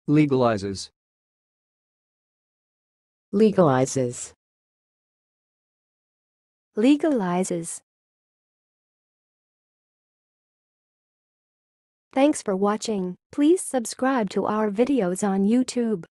legalizes, legalizes, legalizes. Thanks for watching. Please subscribe to our videos on YouTube.